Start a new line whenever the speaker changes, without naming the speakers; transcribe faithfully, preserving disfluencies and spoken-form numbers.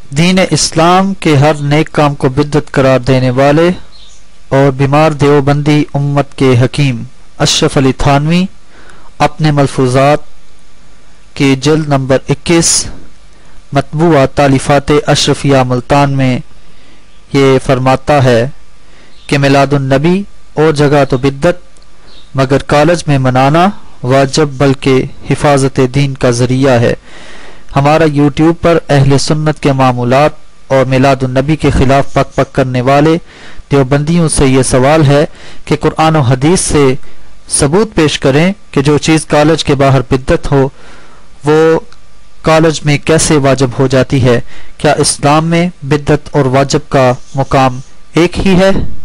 दीन इस्लाम के हर नेक काम को बिद्दत करार देने वाले और बीमार देवबंदी उम्मत के हकीम अशरफ अली थानवी अपने मलफूजात के जल्द नंबर इक्कीस मतबूआ तालिफात अशरफिया मुल्तान में ये फरमाता है कि मिलादुन नबी और जगह तो बिद्दत मगर कॉलेज में मनाना वाजिब बल्कि हिफाजत दीन का जरिया है। हमारा यूट्यूब पर अहले सुन्नत के मामूलात और मिलादुन नबी के खिलाफ पक पक करने वाले देवबंदियों से ये सवाल है कि कुरान और हदीस से सबूत पेश करें कि जो चीज़ कॉलेज के बाहर बिद्दत हो वो कॉलेज में कैसे वाजिब हो जाती है। क्या इस्लाम में बिद्दत और वाजिब का मुकाम एक ही है?